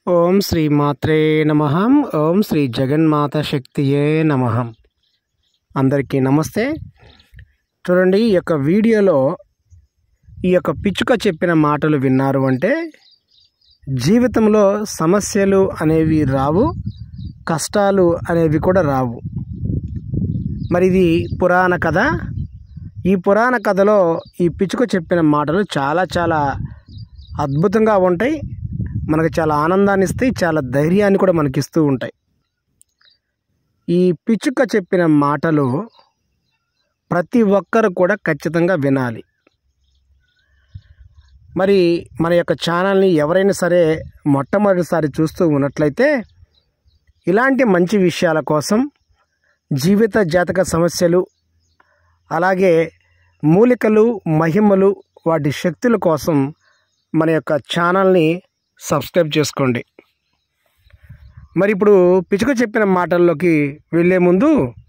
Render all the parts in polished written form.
ఓం శ్రీ మాత్రే నమః. ఓం శ్రీ జగన్మాత శక్తియే నమః. అందరికీ నమస్తే. చూడండి, ఈ యొక్క వీడియోలో ఈ యొక్క పిచ్చుక చెప్పిన మాటలు విన్నారు అంటే జీవితంలో సమస్యలు అనేవి రావు, కష్టాలు అనేవి కూడా రావు. మరి ఇది పురాణ కథ. ఈ పురాణ కథలో ఈ పిచ్చుక చెప్పిన మాటలు చాలా అద్భుతంగా ఉంటాయి. మనకు చాలా ఆనందాన్ని ఇస్తాయి, చాలా ధైర్యాన్ని కూడా మనకిస్తూ ఉంటాయి. ఈ పిచ్చుక చెప్పిన మాటలు ప్రతి ఒక్కరు కూడా ఖచ్చితంగా వినాలి. మరి మన యొక్క ఛానల్ని ఎవరైనా సరే మొట్టమొదటిసారి చూస్తూ ఉన్నట్లయితే ఇలాంటి మంచి విషయాల కోసం, జీవిత జాతక సమస్యలు, అలాగే మూలికలు, మహిమలు, వాటి శక్తుల కోసం మన యొక్క ఛానల్ని సబ్స్క్రైబ్ చేసుకోండి. మరి ఇప్పుడు పిచ్చుక చెప్పిన మాటల్లోకి వెళ్ళే ముందు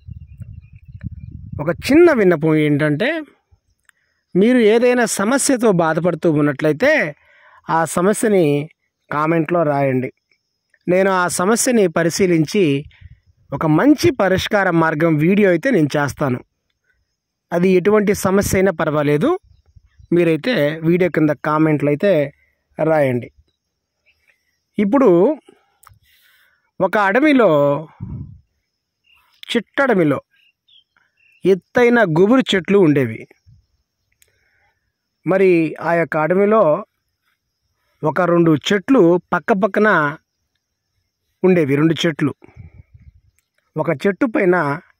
ఒక చిన్న విన్నపం ఏంటంటే, మీరు ఏదైనా సమస్యతో బాధపడుతూ ఉన్నట్లయితే ఆ సమస్యని కామెంట్లో రాయండి. నేను ఆ సమస్యని పరిశీలించి ఒక మంచి పరిష్కార మార్గం వీడియో అయితే నేను చేస్తాను. అది ఎటువంటి సమస్య అయినా పర్వాలేదు, మీరైతే వీడియో కింద కామెంట్లు అయితే రాయండి. ఇప్పుడు ఒక అడవిలో, చిట్టడవిలో ఎత్తైన గుబురు చెట్లు ఉండేవి. మరి ఆ యొక్క అడవిలో ఒక 2 చెట్లు పక్కన ఉండేవి. 2 చెట్లు. ఒక చెట్టు పైన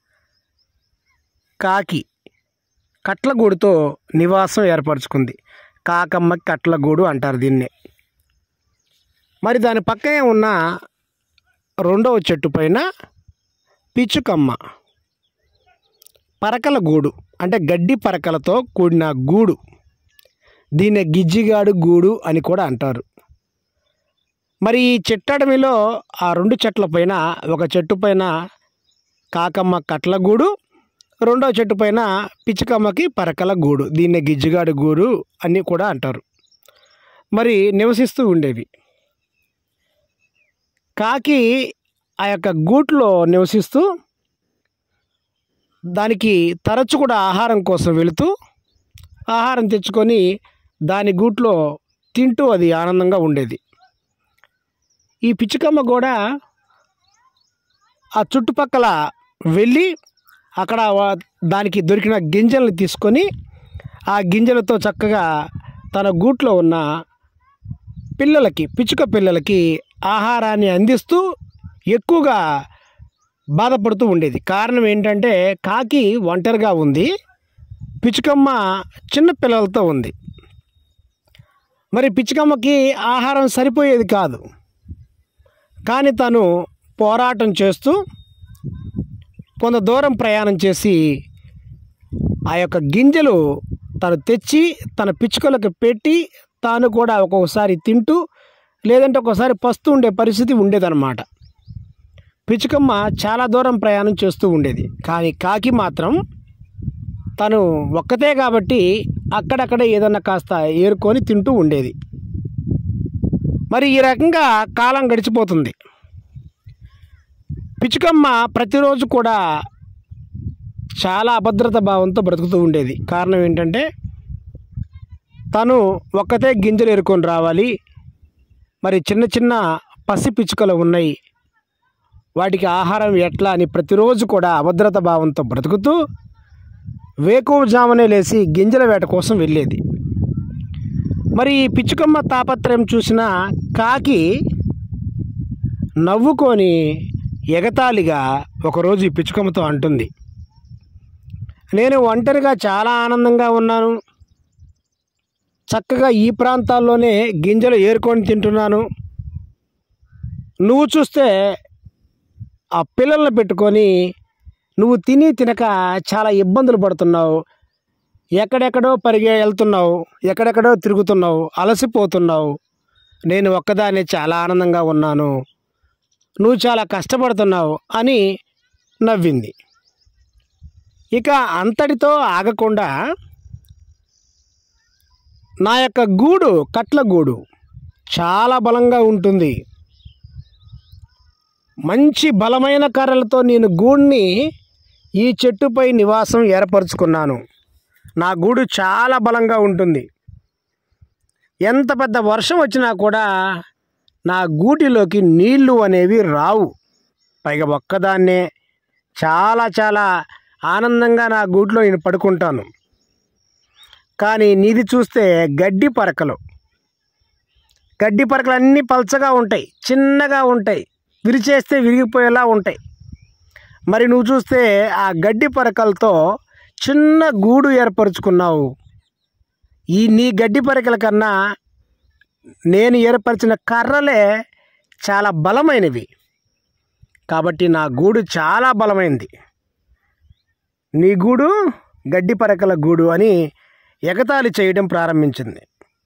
కాకి కట్లగూడుతో నివాసం ఏర్పరచుకుంది. కాకమ్మ కట్లగూడు అంటారు దీన్నే. మరి దాని పక్కనే ఉన్న 2వ చెట్టు పైన పిచ్చుకమ్మ పరకల గూడు, అంటే గడ్డి పరకలతో కూడిన గూడు, దీన్నే గిజ్జిగాడు గూడు అని కూడా అంటారు. మరి ఈ చెట్టడమిలో ఆ 2 చెట్ల పైన, ఒక చెట్టు పైన కాకమ్మ కట్ల గూడు, 2వ చెట్టు పైన పిచ్చుకమ్మకి పరకల గూడు, దీన్నే గిజ్జిగాడు గూడు అని కూడా అంటారు. మరి నివసిస్తూ ఉండేవి. కాకి ఆ యొక్క గూట్లో నివసిస్తూ దానికి తరచు కూడా ఆహారం కోసం వెళుతూ ఆహారం తెచ్చుకొని దాని గూట్లో తింటూ అది ఆనందంగా ఉండేది. ఈ పిచ్చుకమ్మ కూడా ఆ చుట్టుపక్కల వెళ్ళి అక్కడ దానికి దొరికిన గింజల్ని తీసుకొని ఆ గింజలతో చక్కగా తన గూట్లో ఉన్న పిచ్చుక పిల్లలకి ఆహారాన్ని అందిస్తూ ఎక్కువగా బాధపడుతూ ఉండేది. కారణం ఏంటంటే, కాకి ఒంటరిగా ఉంది, పిచ్చుకమ్మ చిన్న పిల్లలతో ఉంది. మరి పిచ్చుకమ్మకి ఆహారం సరిపోయేది కాదు. కానీ తను పోరాటం చేస్తూ కొంత దూరం ప్రయాణం చేసి ఆ యొక్క గింజలు తను తెచ్చి తన పిచ్చుకలకు పెట్టి తాను కూడా ఒక్కొక్కసారి తింటూ, లేదంటే ఒక్కోసారి పస్తూ ఉండే పరిస్థితి ఉండేదన్నమాట. పిచ్చుకమ్మ చాలా దూరం ప్రయాణం చేస్తూ ఉండేది. కానీ కాకి మాత్రం తను ఒక్కతే కాబట్టి అక్కడక్కడే ఏదన్నా కాస్త ఏరుకొని తింటూ ఉండేది. మరి ఈ రకంగా కాలం గడిచిపోతుంది. పిచ్చుకమ్మ ప్రతిరోజు కూడా చాలా అభద్రత భావంతో బ్రతుకుతూ ఉండేది. కారణం ఏంటంటే, తను ఒక్కతే గింజలు ఏరుకొని రావాలి, మరి చిన్న పసి పిచ్చుకలు ఉన్నాయి, వాటికి ఆహారం ఎట్లా అని ప్రతిరోజు కూడా అభద్రత భావంతో బ్రతుకుతూ వేకువజామునే లేచి గింజల వేట కోసం వెళ్ళేది. మరి ఈ పిచ్చుకమ్మ తాపత్రయం చూసిన కాకి నవ్వుకొని ఎగతాళిగా ఒకరోజు ఈ పిచ్చుకమ్మతో అంటుంది, నేను ఒంటరిగా చాలా ఆనందంగా ఉన్నాను, చక్కగా ఈ ప్రాంతాల్లోనే గింజలు ఏరుకొని తింటున్నాను, నువ్వు చూస్తే ఆ పిల్లల్ని పెట్టుకొని నువ్వు తినక చాలా ఇబ్బందులు పడుతున్నావు, ఎక్కడెక్కడో వెళ్తున్నావు, ఎక్కడెక్కడో తిరుగుతున్నావు, అలసిపోతున్నావు, నేను ఒక్కదాన్ని చాలా ఆనందంగా ఉన్నాను, నువ్వు చాలా కష్టపడుతున్నావు అని నవ్వింది. ఇక అంతటితో ఆగకుండా, నా యొక్క గూడు కట్ల గూడు చాలా బలంగా ఉంటుంది, మంచి బలమైన కర్రలతో నేను గూడుని ఈ చెట్టుపై నివాసం ఏర్పరచుకున్నాను. నా గూడు చాలా బలంగా ఉంటుంది. ఎంత పెద్ద వర్షం వచ్చినా కూడా నా గూటిలోకి నీళ్లు అనేవి రావు. పైగా ఒక్కదాన్నే చాలా చాలా ఆనందంగా నా గూటిలో నేను పడుకుంటాను. కానీ నీది చూస్తే గడ్డి పరకలు అన్నీ పల్చగా ఉంటాయి, చిన్నగా ఉంటాయి, విరిచేస్తే విరిగిపోయేలా ఉంటాయి. మరి నువ్వు చూస్తే ఆ గడ్డి పరకలతో చిన్న గూడు ఏర్పరచుకున్నావు. ఈ నీ గడ్డి పరకల కన్నా నేను ఏర్పరిచిన కర్రలే చాలా బలమైనవి. కాబట్టి నా గూడు చాలా బలమైనది. నీ గూడు గడ్డి పరకల గూడు అని ఎగతాళి చేయడం ప్రారంభించింది.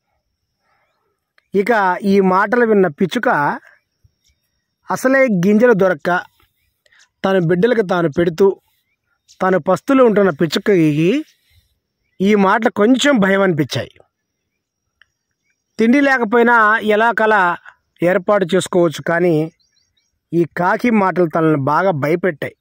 ఇక ఈ మాటలు విన్న పిచ్చుక అసలే గింజలు దొరక్క తన బిడ్డలకు తాను పెడుతూ తను పస్తులు ఉంటున్న పిచ్చుకకి ఈ మాటలు కొంచెం భయం అనిపించాయి. తిండి లేకపోయినా ఎలా కలా ఏర్పాటు చేసుకోవచ్చు, కానీ ఈ కాకి మాటలు తనను బాగా భయపెట్టాయి.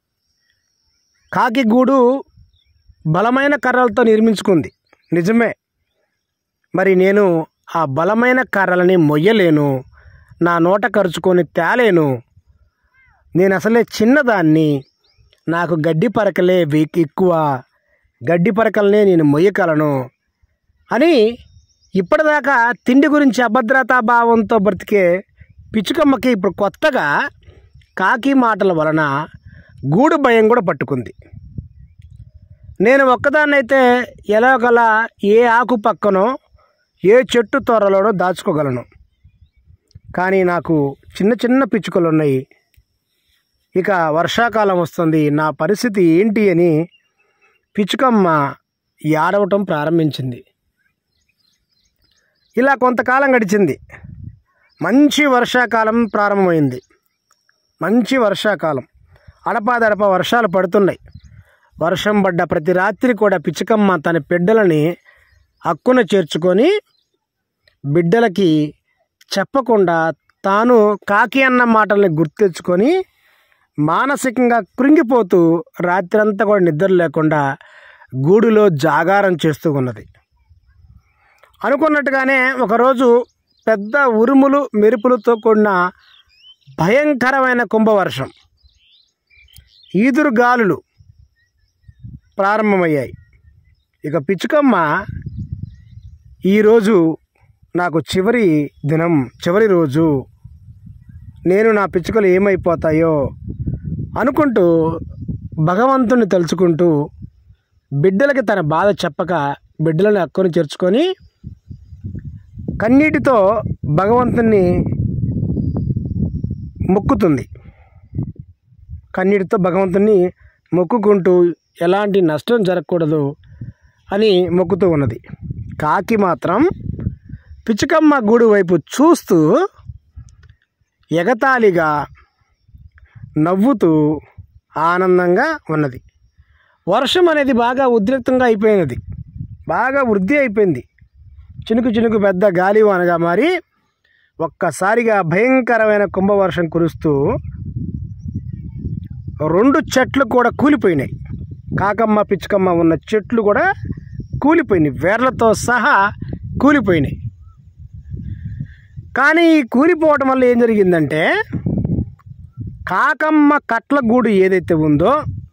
కాకి గూడు బలమైన కర్రలతో నిర్మించుకుంది నిజమే. మరి నేను ఆ బలమైన కర్రలని మొయ్యలేను, నా నోట ఖర్చుకొని తేలేను. నేను అసలే చిన్నదాన్ని, నాకు గడ్డి పరకలే ఎక్కువ, గడ్డి పరకలనే నేను మొయ్యగలను అని ఇప్పటిదాకా తిండి గురించి అభద్రతా భావంతో బ్రతికే పిచ్చుకమ్మకి ఇప్పుడు కొత్తగా కాకి మాటల వలన గూడు భయం కూడా పట్టుకుంది. నేను ఒక్కదాన్నైతే ఎలాగలా ఏ ఆకు పక్కనో ఏ చెట్టు తొర్రలోనో దాచుకోగలను, కానీ నాకు చిన్న చిన్న పిచ్చుకలు ఉన్నాయి. ఇక వర్షాకాలం వస్తుంది, నా పరిస్థితి ఏంటి అని పిచ్చుకమ్మ ఏడవటం ప్రారంభించింది. ఇలా కొంతకాలం గడిచింది. మంచి వర్షాకాలం ప్రారంభమైంది. మంచి వర్షాకాలం, అడపాదడప వర్షాలు పడుతున్నాయి. వర్షం పడ్డ ప్రతి రాత్రి కూడా పిచ్చుకమ్మ తన బిడ్డలని హక్కున చేర్చుకొని బిడ్డలకి చెప్పకుండా తాను కాకి అన్న మాటల్ని గుర్తు తెచ్చుకొని మానసికంగా కృంగిపోతూ రాత్రంతా కూడా నిద్ర లేకుండా గూడులో జాగారం చేస్తూ ఉన్నది. అనుకున్నట్టుగానే ఒకరోజు పెద్ద ఉరుములు మెరుపులతో కూడిన భయంకరమైన కుంభవర్షం, ఈదురుగాలులు ప్రారంభమయ్యాయి. ఇక పిచ్చుకమ్మ ఈరోజు నాకు చివరి దినం, చివరి రోజు, నేను నా పిచ్చుకలు ఏమైపోతాయో అనుకుంటూ భగవంతుని తలుచుకుంటూ బిడ్డలకి తన బాధ చెప్పక బిడ్డలను హక్కును చేర్చుకొని కన్నీటితో భగవంతుని మొక్కుతుంది. కన్నీటితో భగవంతుని మొక్కుకుంటూ ఎలాంటి నష్టం జరగకూడదు అని మొక్కుతూ ఉన్నది. కాకి మాత్రం పిచ్చుకమ్మ గూడు వైపు చూస్తూ ఎగతాళిగా నవ్వుతూ ఆనందంగా ఉన్నది. వర్షం అనేది బాగా ఉద్రిక్తంగా అయిపోయినది, బాగా వృద్ధి అయిపోయింది. చినుకు చినుకు పెద్ద గాలివానగా మారి ఒక్కసారిగా భయంకరమైన కుంభవర్షం కురుస్తూ 2 చెట్లు కూడా కూలిపోయినాయి. కాకమ్మ పిచ్చుకమ్మ ఉన్న చెట్లు కూడా కూలిపోయినాయి, వేర్లతో సహా కూలిపోయినాయి. కానీ ఈ కూలిపోవటం వల్ల ఏం జరిగిందంటే కాకమ్మ కట్ల గూడు ఏదైతే ఉందో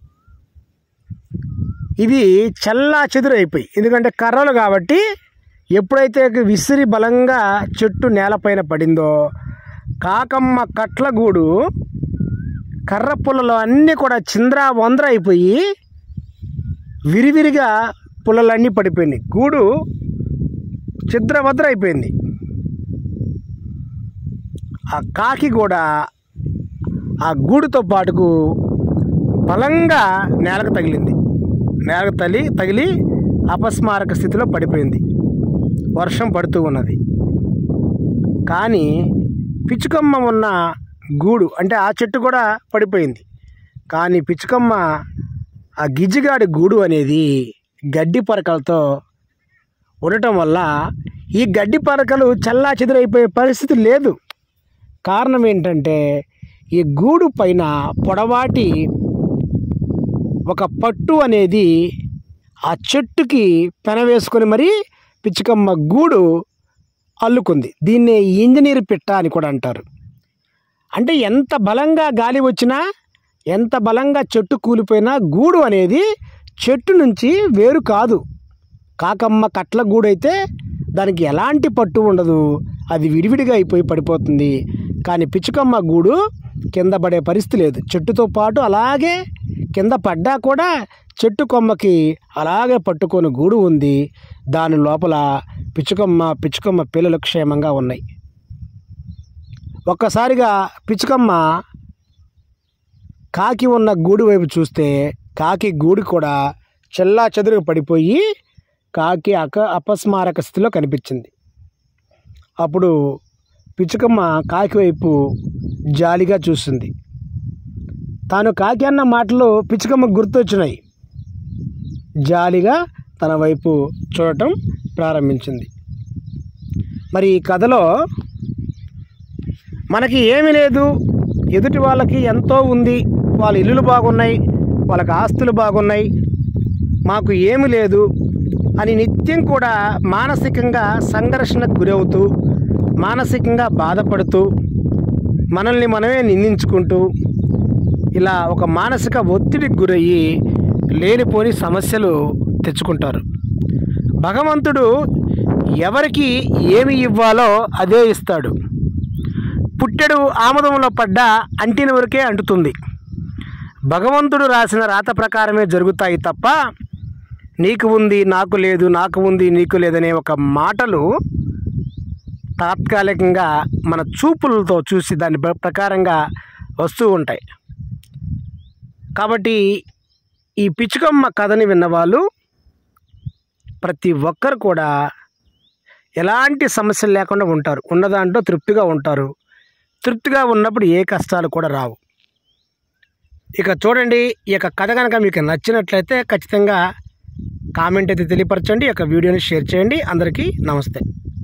ఇది చల్లా చెదురైపోయి, ఎందుకంటే కర్రలు కాబట్టి ఎప్పుడైతే విసిరి బలంగా చెట్టు నేలపైన పడిందో కాకమ్మ కట్ల గూడు కర్ర పుల్లలు అన్నీ కూడా చింద్రా వంద్ర అయిపోయి విరివిరిగా పుల్లలన్నీ పడిపోయినాయి. గూడు ఛిద్రభద్ర అయిపోయింది. ఆ కాకి కూడా ఆ గూడుతో పాటుకు బలంగా నేలకు తగిలింది. నేలకు తగిలి అపస్మారక స్థితిలో పడిపోయింది. వర్షం పడుతూ ఉన్నది. కానీ పిచ్చుకమ్మ ఉన్న గూడు అంటే ఆ చెట్టు కూడా పడిపోయింది. కానీ పిచ్చుకమ్మ ఆ గిజ్జిగాడి గూడు అనేది గడ్డి పరకలతో ఉండటం వల్ల ఈ గడ్డి పరకలు చల్లా చెదురైపోయే పరిస్థితి లేదు. కారణం ఏంటంటే ఈ గూడు పైన పొడవాటి ఒక పట్టు అనేది ఆ చెట్టుకి పెనవేసుకొని మరి పిచ్చుకమ్మ గూడు అల్లుకుంది. దీన్నే ఇంజనీర్ పిట్ట అని కూడా అంటారు. అంటే ఎంత బలంగా గాలి వచ్చినా, ఎంత బలంగా చెట్టు కూలిపోయినా గూడు అనేది చెట్టు నుంచి వేరు కాదు. కాకమ్మ కట్ల గూడు అయితే దానికి ఎలాంటి పట్టు ఉండదు, అది విడివిడిగా అయిపోయి పడిపోతుంది. కానీ పిచ్చుకమ్మ గూడు కింద పడే పరిస్థితి లేదు. చెట్టుతో పాటు అలాగే కింద పడ్డా కూడా చెట్టు కొమ్మకి అలాగే పట్టుకొని గూడు ఉంది. దాని లోపల పిచ్చుకమ్మ పిల్లలు క్షేమంగా ఉన్నాయి. ఒక్కసారిగా పిచ్చుకమ్మ కాకి ఉన్న గూడు వైపు చూస్తే కాకి గూడు కూడా చెల్లా చెదురుగా పడిపోయి కాకి అపస్మారక స్థితిలో కనిపించింది. అప్పుడు పిచ్చుకమ్మ కాకి వైపు జాలిగా చూసింది. తాను కాకి అన్న మాటలు పిచ్చుకమ్మ గుర్తొచ్చినాయి. జాలిగా తన వైపు చూడటం ప్రారంభించింది. మరి ఈ కథలో మనకి ఏమీ లేదు, ఎదుటి వాళ్ళకి ఎంతో ఉంది, వాళ్ళ ఇల్లులు బాగున్నాయి, వాళ్ళకి ఆస్తులు బాగున్నాయి, మాకు ఏమీ లేదు అని నిత్యం కూడా మానసికంగా సంఘర్షణకు గురవుతూ, మానసికంగా బాధపడుతూ, మనల్ని మనమే నిందించుకుంటూ, ఇలా ఒక మానసిక ఒత్తిడికి గురయ్యి లేనిపోని సమస్యలు తెచ్చుకుంటారు. భగవంతుడు ఎవరికి ఏమి ఇవ్వాలో అదే ఇస్తాడు. పుట్టెడు ఆముదంలో పడ్డా అంటిన వరకే అంటుతుంది. భగవంతుడు రాసిన రాత ప్రకారమే జరుగుతాయి తప్ప నీకు ఉంది నాకు లేదు, నాకు ఉంది నీకు లేదనే ఒక మాటలు తాత్కాలికంగా మన చూపులతో చూసి దాని ప్రకారంగా వస్తూ ఉంటాయి. కాబట్టి ఈ పిచ్చుకమ్మ కథని విన్నవాళ్ళు ప్రతి ఒక్కరు కూడా ఎలాంటి సమస్యలు లేకుండా ఉంటారు. ఉన్నదాంట్లో తృప్తిగా ఉంటారు. తృప్తిగా ఉన్నప్పుడు ఏ కష్టాలు కూడా రావు. ఇక చూడండి, ఈ యొక్క కథ కనుక మీకు నచ్చినట్లయితే ఖచ్చితంగా కామెంట్ అయితే తెలియపరచండి. ఈ యొక్క వీడియోని షేర్ చేయండి. అందరికీ నమస్తే.